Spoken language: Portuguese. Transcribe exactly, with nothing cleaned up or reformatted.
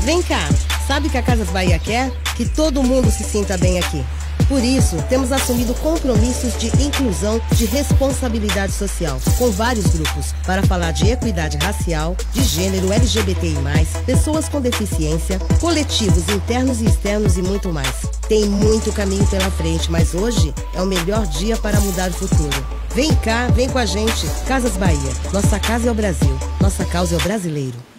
Vem cá, sabe o que a Casas Bahia quer? Que todo mundo se sinta bem aqui. Por isso, temos assumido compromissos de inclusão, de responsabilidade social, com vários grupos, para falar de equidade racial, de gênero, L G B T I mais, pessoas com deficiência, coletivos internos e externos e muito mais. Tem muito caminho pela frente, mas hoje é o melhor dia para mudar o futuro. Vem cá, vem com a gente. Casas Bahia. Nossa casa é o Brasil. Nossa causa é o brasileiro.